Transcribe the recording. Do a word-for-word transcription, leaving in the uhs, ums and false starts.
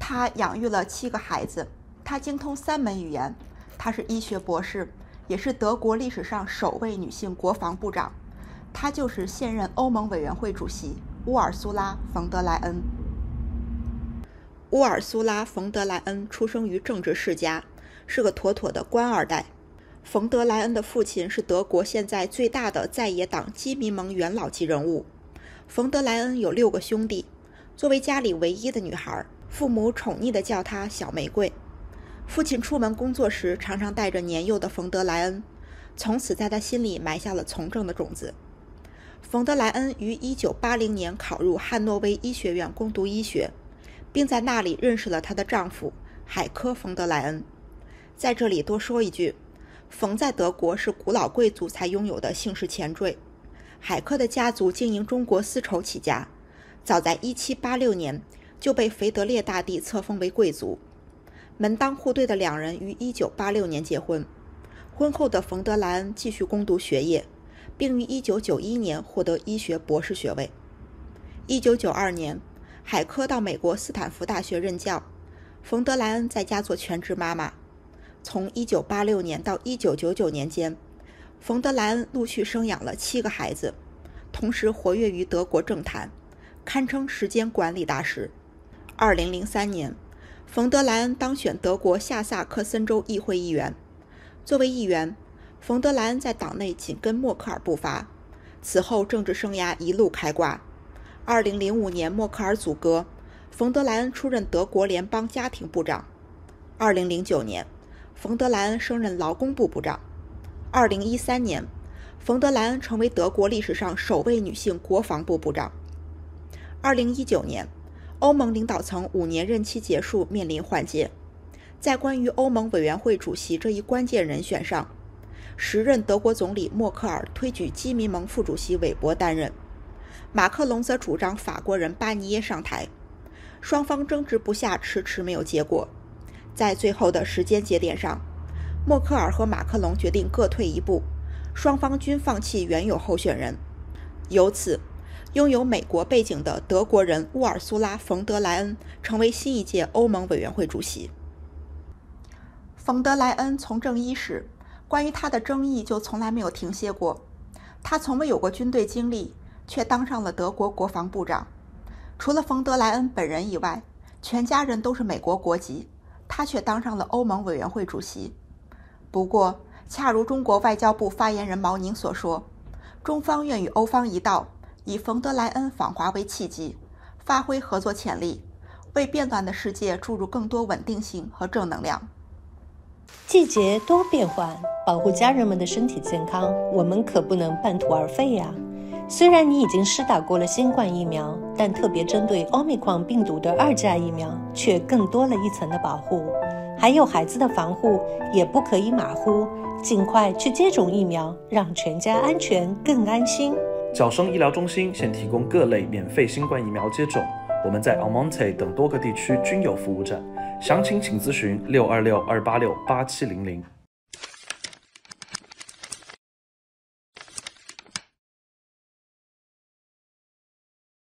她养育了七个孩子，她精通三门语言，她是医学博士，也是德国历史上首位女性国防部长。她就是现任欧盟委员会主席乌尔苏拉·冯德莱恩。乌尔苏拉·冯德莱恩出生于政治世家，是个妥妥的官二代。冯德莱恩的父亲是德国现在最大的在野党基民盟元老级人物。冯德莱恩有六个兄弟，作为家里唯一的女孩，父母宠溺地叫她小玫瑰。父亲出门工作时常常带着年幼的冯德莱恩，从此在他心里埋下了从政的种子。冯德莱恩于一九八零年考入汉诺威医学院攻读医学，并在那里认识了她的丈夫海科·冯德莱恩。在这里多说一句，冯在德国是古老贵族才拥有的姓氏前缀。海科的家族经营中国丝绸起家，早在一七八六年就被腓德烈大帝册封为贵族。门当户对的两人于一九八六年结婚。婚后的冯德莱恩继续攻读学业，并于一九九一年获得医学博士学位。一九九二年，海科到美国斯坦福大学任教，冯德莱恩在家做全职妈妈。从一九八六年到一九九九年间，冯德莱恩陆续生养了七个孩子，同时活跃于德国政坛，堪称时间管理大师。二零零三年，冯德莱恩当选德国下萨克森州议会议员。作为议员，冯德莱恩在党内紧跟默克尔步伐，此后政治生涯一路开挂。二零零五年默克尔阻隔，冯德莱恩出任德国联邦家庭部长。二零零九年，冯德莱恩升任劳工部部长。二零一三年，冯德莱恩成为德国历史上首位女性国防部部长。二零一九年，欧盟领导层五年任期结束，面临换届。在关于欧盟委员会主席这一关键人选上，时任德国总理默克尔推举基民盟副主席韦伯担任，马克龙则主张法国人巴尼耶上台。双方争执不下，迟迟没有结果。在最后的时间节点上，默克尔和马克龙决定各退一步，双方均放弃原有候选人。由此，拥有美国背景的德国人乌尔苏拉·冯德莱恩成为新一届欧盟委员会主席。冯德莱恩从政伊始，关于他的争议就从来没有停歇过。他从未有过军队经历，却当上了德国国防部长。除了冯德莱恩本人以外，全家人都是美国国籍，他却当上了欧盟委员会主席。不过，恰如中国外交部发言人毛宁所说，中方愿与欧方一道，以冯德莱恩访华为契机，发挥合作潜力，为变乱的世界注入更多稳定性和正能量。 季节多变换，保护家人们的身体健康，我们可不能半途而废呀。虽然你已经施打过了新冠疫苗，但特别针对 Omicron 病毒的二价疫苗却更多了一层的保护。还有孩子的防护也不可以马虎，尽快去接种疫苗，让全家安全更安心。 角生医疗中心现提供各类免费新冠疫苗接种，我们在 Almonte 等多个地区均有服务站，详情请咨询六二六二八六八七零零。